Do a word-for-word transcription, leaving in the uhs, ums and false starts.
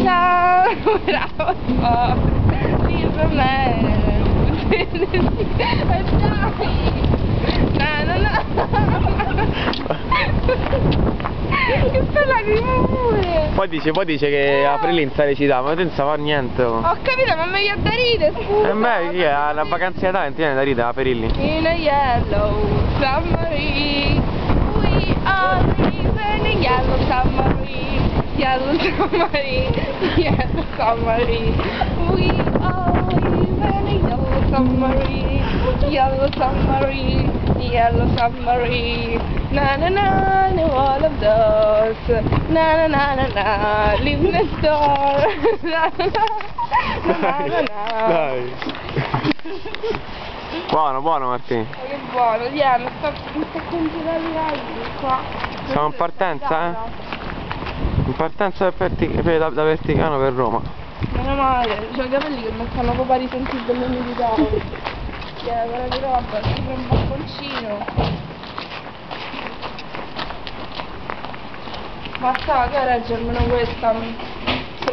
Ciao, bravo, oh, leave me. Dai, no, no, no. Che bella lacrima pure. Poi dice, poi dice che Aprilin sta recitando, ma tu non sa fare niente. Oh. Ho capito, ma meglio da ridere, scusa. E beh, chi è? La vacanza di talenti viene da ridere, Aprilin. In a yellow submarine, we are living in yellow submarine, yellow submarine, yellow submarine, we are living in yellow submarine, yellow submarine, yellow submarine, na na na, na all of those, na na na na na, live next door, na na na na na na. Dai. Buono, buono Martino. Ma che buono, Diana, sta, mi sta congelando qua. Siamo in partenza, eh? In partenza per Perti- per- da, da Verticano per Roma. Meno male, c'ho i capelli che non stanno proprio a risentire delle umidità. Tieni, guarda che roba, sembra un bocconcino. Ma sta, che regge almeno questa.